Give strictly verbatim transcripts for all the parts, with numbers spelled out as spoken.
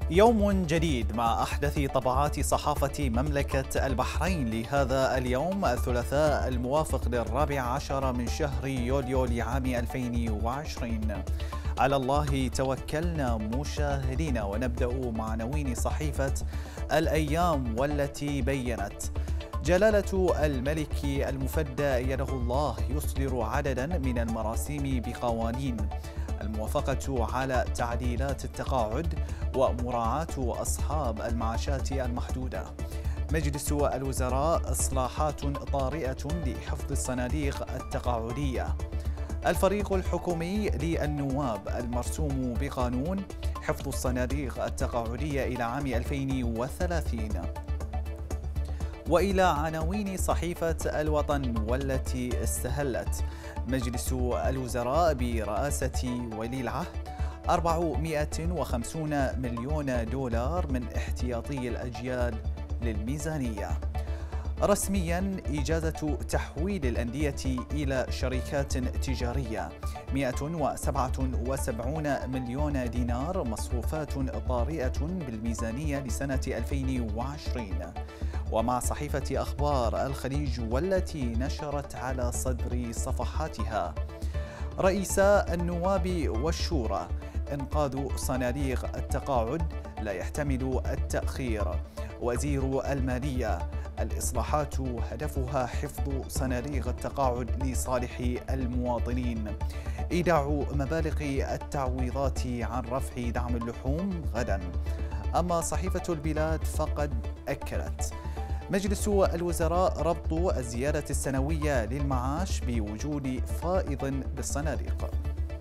يوم جديد مع أحدث طبعات صحافة مملكة البحرين لهذا اليوم الثلاثاء الموافق للرابع عشر من شهر يوليو لعام ألفين وعشرين. على الله توكلنا مشاهدينا، ونبدأ مع عناوين صحيفة الأيام والتي بيّنت: جلالة الملك المفدى أيده الله يصدر عددا من المراسيم بقوانين، الموافقة على تعديلات التقاعد ومراعاة أصحاب المعاشات المحدودة. مجلس الوزراء إصلاحات طارئة لحفظ الصناديق التقاعدية. الفريق الحكومي للنواب المرسوم بقانون حفظ الصناديق التقاعدية إلى عام ألفين وثلاثين. وإلى عناوين صحيفة الوطن والتي استهلت: مجلس الوزراء برئاسة ولي العهد أربعمائة وخمسين مليون دولار من احتياطي الأجيال للميزانية. رسميا إجازة تحويل الأندية إلى شركات تجارية، مائة وسبعة وسبعين مليون دينار مصروفات طارئة بالميزانية لسنة ألفين وعشرين. ومع صحيفة أخبار الخليج والتي نشرت على صدر صفحاتها: رئيس النواب والشورى، إنقاذ صناديق التقاعد لا يحتمل التأخير. وزير المالية، الإصلاحات هدفها حفظ صناديق التقاعد لصالح المواطنين. إيداع مبالغ التعويضات عن رفع دعم اللحوم غدا. أما صحيفة البلاد فقد أكدت: مجلس الوزراء ربط الزيادة السنوية للمعاش بوجود فائض بالصناديق.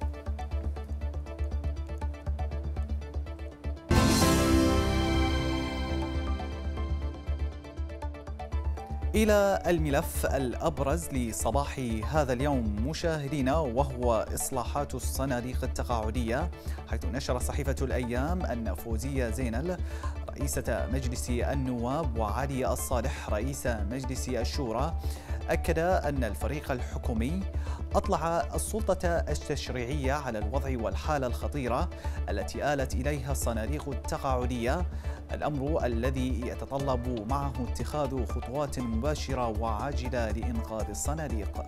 إلى الملف الأبرز لصباح هذا اليوم مشاهدينا، وهو إصلاحات الصناديق التقاعدية، حيث نشر صحيفة الأيام أن فوزية زينل رئيسة مجلس النواب وعلي الصالح رئيس مجلس الشورى أكد أن الفريق الحكومي أطلع السلطة التشريعية على الوضع والحالة الخطيرة التي آلت إليها الصناديق التقاعدية، الأمر الذي يتطلب معه اتخاذ خطوات مباشرة وعاجلة لإنقاذ الصناديق.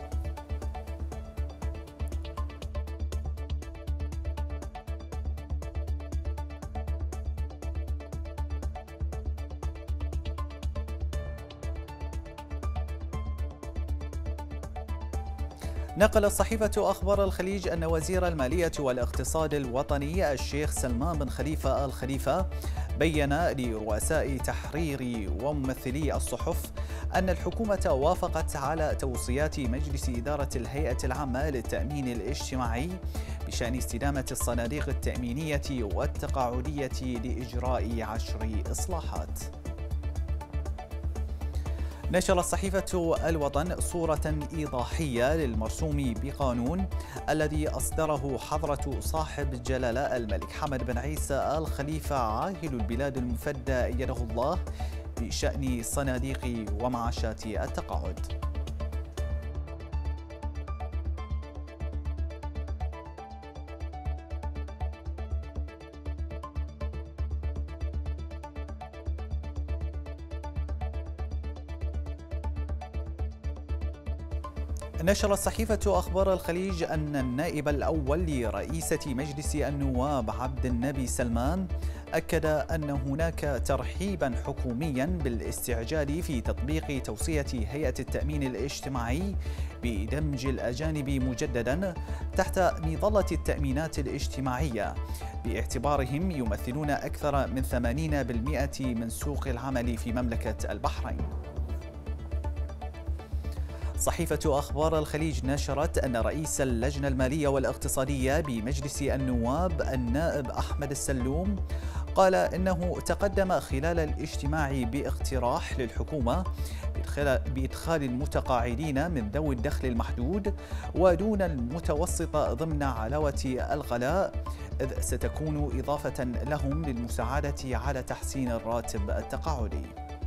نقل صحيفة أخبار الخليج أن وزير المالية والاقتصاد الوطني الشيخ سلمان بن خليفة آل خليفة بيّن لرؤساء تحرير وممثلي الصحف أن الحكومة وافقت على توصيات مجلس إدارة الهيئة العامة للتأمين الاجتماعي بشأن استدامة الصناديق التأمينية والتقاعدية لإجراء عشر إصلاحات. نشرت صحيفة الوطن صورة إيضاحية للمرسوم بقانون الذي أصدره حضرة صاحب الجلالة الملك حمد بن عيسى آل خليفة عاهل البلاد المفدى أيده الله بشأن صناديق ومعاشات التقاعد. نشرت صحيفة أخبار الخليج أن النائب الأول لرئيسة مجلس النواب عبد النبي سلمان أكد أن هناك ترحيبا حكوميا بالاستعجال في تطبيق توصية هيئة التأمين الاجتماعي بدمج الأجانب مجددا تحت مظلة التأمينات الاجتماعية، باعتبارهم يمثلون أكثر من ثمانين بالمئة من سوق العمل في مملكة البحرين. صحيفة أخبار الخليج نشرت أن رئيس اللجنة المالية والاقتصادية بمجلس النواب النائب أحمد السلوم قال إنه تقدم خلال الاجتماع باقتراح للحكومة بإدخال المتقاعدين من ذوي الدخل المحدود ودون المتوسط ضمن علاوة الغلاء، إذ ستكون إضافة لهم للمساعدة على تحسين الراتب التقاعدي.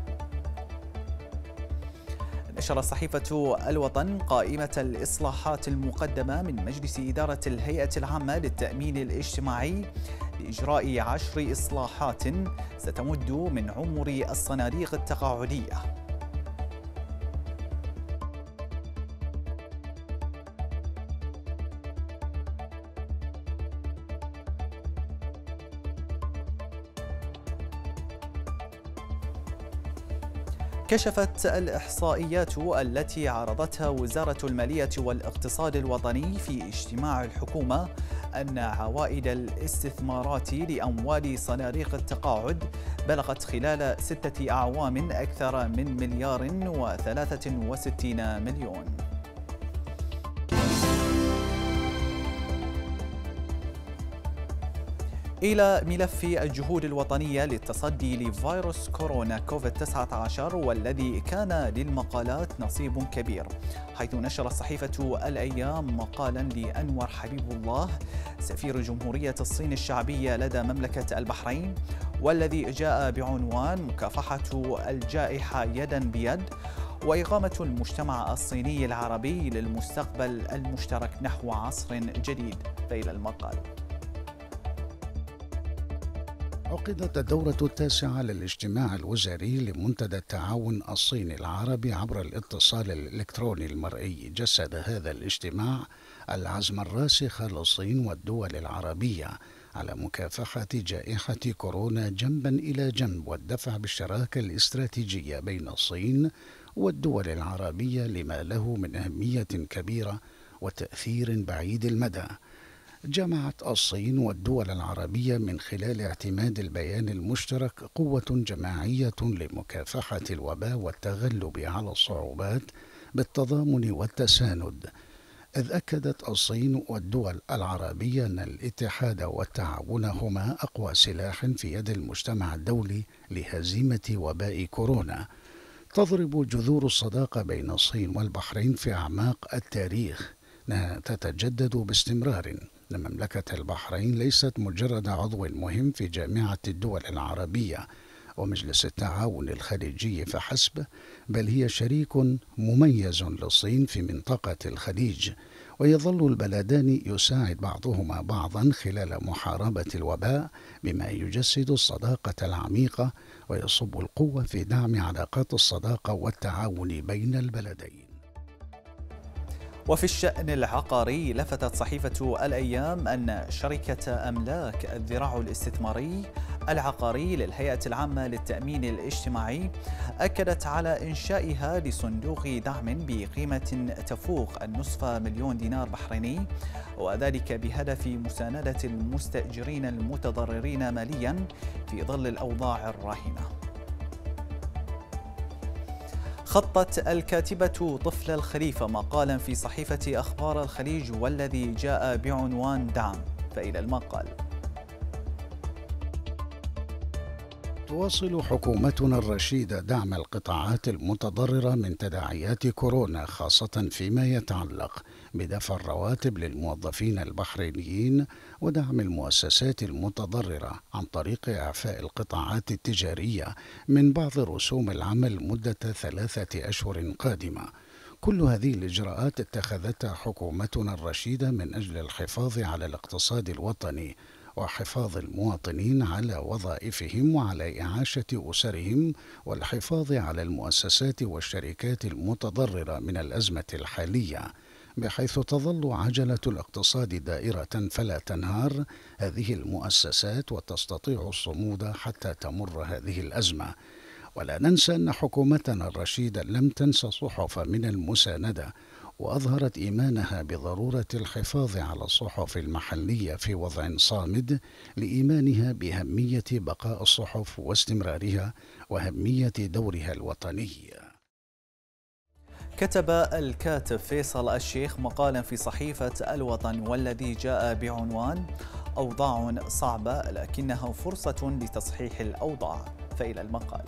نشرت صحيفة الوطن قائمة الإصلاحات المقدمة من مجلس إدارة الهيئة العامة للتأمين الاجتماعي لإجراء عشر إصلاحات ستمد من عمر الصناديق التقاعدية. كشفت الإحصائيات التي عرضتها وزارة المالية والاقتصاد الوطني في اجتماع الحكومة أن عوائد الاستثمارات لأموال صناديق التقاعد بلغت خلال ستة أعوام أكثر من مليار وثلاثة وستين مليون. إلى ملف الجهود الوطنية للتصدي لفيروس كورونا كوفيد تسعة عشر والذي كان للمقالات نصيب كبير، حيث نشرت صحيفة الأيام مقالا لأنور حبيب الله سفير جمهورية الصين الشعبية لدى مملكة البحرين، والذي جاء بعنوان مكافحة الجائحة يدا بيد وإقامة المجتمع الصيني العربي للمستقبل المشترك نحو عصر جديد. فإلى المقال. عقدت الدورة التاسعة للاجتماع الوزاري لمنتدى التعاون الصيني العربي عبر الاتصال الإلكتروني المرئي. جسد هذا الاجتماع العزم الراسخ للصين والدول العربية على مكافحة جائحة كورونا جنبا إلى جنب، والدفع بالشراكة الاستراتيجية بين الصين والدول العربية لما له من أهمية كبيرة وتأثير بعيد المدى. جمعت الصين والدول العربية من خلال اعتماد البيان المشترك قوة جماعية لمكافحة الوباء والتغلب على الصعوبات بالتضامن والتساند، إذ أكدت الصين والدول العربية أن الاتحاد والتعاون هما أقوى سلاح في يد المجتمع الدولي لهزيمة وباء كورونا. تضرب جذور الصداقة بين الصين والبحرين في أعماق التاريخ تتجدد باستمرار. مملكة البحرين ليست مجرد عضو مهم في جامعة الدول العربية ومجلس التعاون الخليجي فحسب، بل هي شريك مميز للصين في منطقة الخليج، ويظل البلدان يساعد بعضهما بعضا خلال محاربة الوباء، بما يجسد الصداقة العميقة ويصب القوة في دعم علاقات الصداقة والتعاون بين البلدين. وفي الشأن العقاري، لفتت صحيفة الأيام أن شركة أملاك الذراع الاستثماري العقاري للهيئة العامة للتأمين الاجتماعي أكدت على إنشائها لصندوق دعم بقيمة تفوق النصف مليون دينار بحريني، وذلك بهدف مساندة المستأجرين المتضررين ماليا في ظل الأوضاع الراهنة. خطت الكاتبة طفل الخليفة مقالا في صحيفة أخبار الخليج والذي جاء بعنوان دعم. فإلى المقال. تواصل حكومتنا الرشيدة دعم القطاعات المتضررة من تداعيات كورونا، خاصة فيما يتعلق بدفع الرواتب للموظفين البحرينيين ودعم المؤسسات المتضررة عن طريق إعفاء القطاعات التجارية من بعض رسوم العمل مدة ثلاثة أشهر قادمة. كل هذه الإجراءات اتخذتها حكومتنا الرشيدة من أجل الحفاظ على الاقتصاد الوطني وحفاظ المواطنين على وظائفهم وعلى إعاشة أسرهم، والحفاظ على المؤسسات والشركات المتضررة من الأزمة الحالية، بحيث تظل عجلة الاقتصاد دائرة فلا تنهار هذه المؤسسات وتستطيع الصمود حتى تمر هذه الأزمة. ولا ننسى أن حكومتنا الرشيدة لم تنس صحف من المساندة، وأظهرت إيمانها بضرورة الحفاظ على الصحف المحلية في وضع صامد، لإيمانها بأهمية بقاء الصحف واستمرارها وأهمية دورها الوطني. كتب الكاتب فيصل الشيخ مقالا في صحيفة الوطن والذي جاء بعنوان أوضاع صعبة لكنها فرصة لتصحيح الأوضاع. فإلى المقال.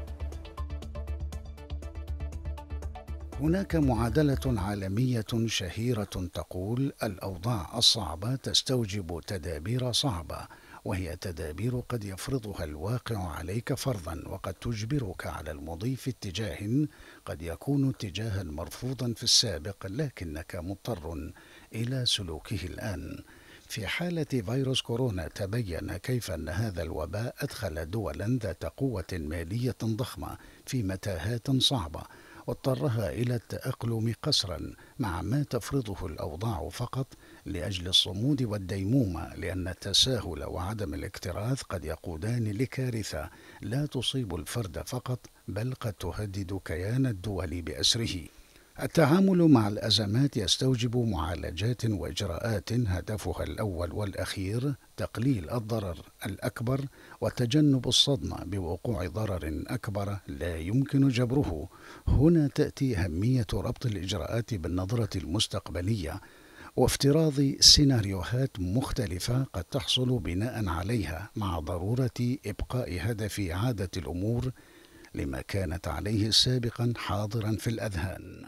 هناك معادلة عالمية شهيرة تقول: الأوضاع الصعبة تستوجب تدابير صعبة، وهي تدابير قد يفرضها الواقع عليك فرضا، وقد تجبرك على المضي في اتجاه قد يكون اتجاها مرفوضا في السابق لكنك مضطر إلى سلوكه الآن. في حالة فيروس كورونا تبين كيف أن هذا الوباء أدخل دولا ذات قوة مالية ضخمة في متاهات صعبة، واضطرها إلى التأقلم قسرا مع ما تفرضه الأوضاع فقط لأجل الصمود والديمومة، لأن التساهل وعدم الاكتراث قد يقودان لكارثة لا تصيب الفرد فقط بل قد تهدد كيان الدول بأسره. التعامل مع الأزمات يستوجب معالجات وإجراءات هدفها الأول والأخير تقليل الضرر الأكبر وتجنب الصدمة بوقوع ضرر أكبر لا يمكن جبره. هنا تأتي أهمية ربط الإجراءات بالنظرة المستقبلية وافتراض سيناريوهات مختلفة قد تحصل بناء عليها، مع ضرورة إبقاء هدف إعادة الأمور لما كانت عليه سابقا حاضرا في الأذهان.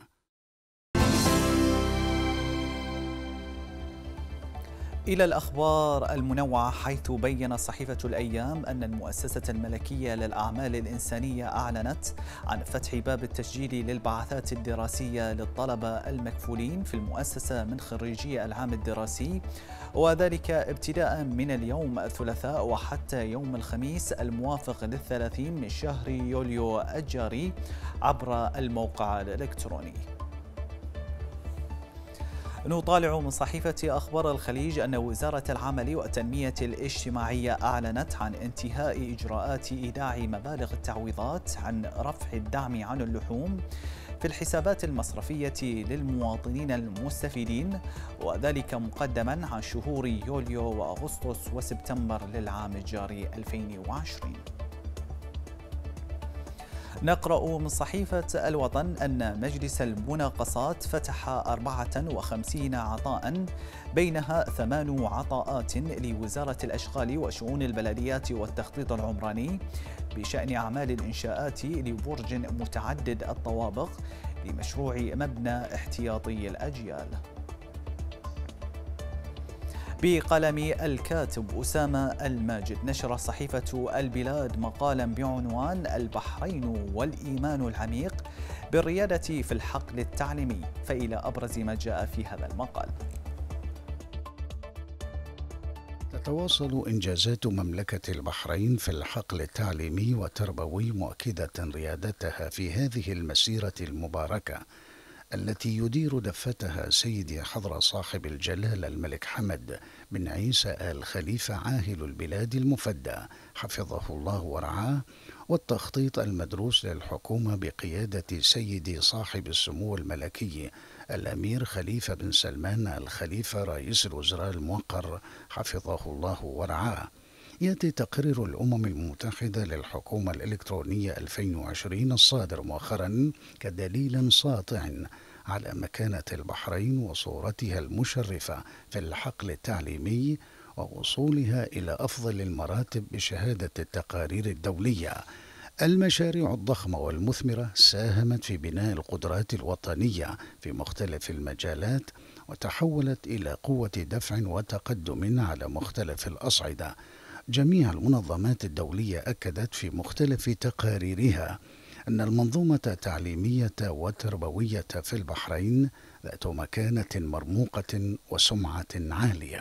إلى الأخبار المنوعة، حيث بين صحيفة الأيام أن المؤسسة الملكية للأعمال الإنسانية أعلنت عن فتح باب التسجيل للبعثات الدراسية للطلبة المكفولين في المؤسسة من خريجي العام الدراسي، وذلك ابتداء من اليوم الثلاثاء وحتى يوم الخميس الموافق للثلاثين من شهر يوليو الجاري عبر الموقع الإلكتروني. نطالع من صحيفة أخبار الخليج أن وزارة العمل والتنمية الاجتماعية أعلنت عن انتهاء إجراءات إيداع مبالغ التعويضات عن رفع الدعم عن اللحوم في الحسابات المصرفية للمواطنين المستفيدين، وذلك مقدما عن شهور يوليو وأغسطس وسبتمبر للعام الجاري ألفين وعشرين. نقرأ من صحيفة الوطن أن مجلس المناقصات فتح أربعة وخمسين عطاء، بينها ثمان عطاءات لوزارة الأشغال وشؤون البلديات والتخطيط العمراني بشأن أعمال الإنشاءات لبرج متعدد الطوابق لمشروع مبنى احتياطي الأجيال. بقلم الكاتب أسامة الماجد، نشر صحيفة البلاد مقالا بعنوان البحرين والإيمان العميق بالريادة في الحقل التعليمي، فإلى أبرز ما جاء في هذا المقال. تتواصل إنجازات مملكة البحرين في الحقل التعليمي والتربوي، مؤكدة ريادتها في هذه المسيرة المباركة التي يدير دفتها سيدي حضرة صاحب الجلالة الملك حمد بن عيسى آل خليفة عاهل البلاد المفدى حفظه الله ورعاه، والتخطيط المدروس للحكومة بقيادة سيدي صاحب السمو الملكي الأمير خليفة بن سلمان آل خليفة رئيس الوزراء الموقر حفظه الله ورعاه. يأتي تقرير الأمم المتحدة للحكومة الإلكترونية ألفين وعشرين الصادر مؤخرا كدليل ساطع على مكانة البحرين وصورتها المشرفة في الحقل التعليمي ووصولها إلى أفضل المراتب بشهادة التقارير الدولية. المشاريع الضخمة والمثمرة ساهمت في بناء القدرات الوطنية في مختلف المجالات، وتحولت إلى قوة دفع وتقدم على مختلف الأصعدة. جميع المنظمات الدولية أكدت في مختلف تقاريرها أن المنظومة التعليمية والتربوية في البحرين ذات مكانة مرموقة وسمعة عالية.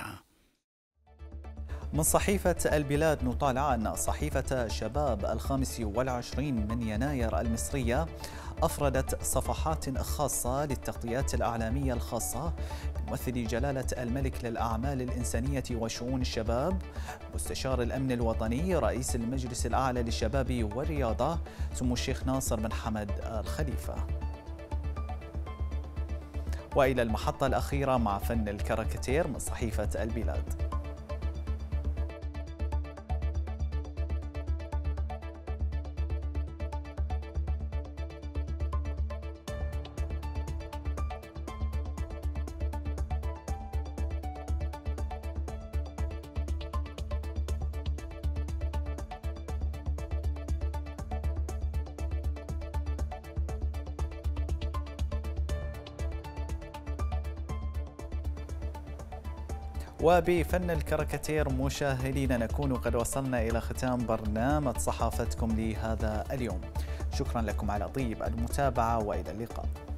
من صحيفة البلاد نطالع أن صحيفة شباب الخامس والعشرين من يناير المصرية أفردت صفحات خاصة للتغطيات الإعلامية الخاصة بممثل جلالة الملك للأعمال الإنسانية وشؤون الشباب، مستشار الأمن الوطني، رئيس المجلس الأعلى للشباب والرياضة سمو الشيخ ناصر بن حمد آل خليفة. وإلى المحطة الأخيرة مع فن الكاريكاتير من صحيفة البلاد. وبفن الكاريكاتير مشاهدينا نكون قد وصلنا إلى ختام برنامج صحافتكم لهذا اليوم. شكرا لكم على طيب المتابعة وإلى اللقاء.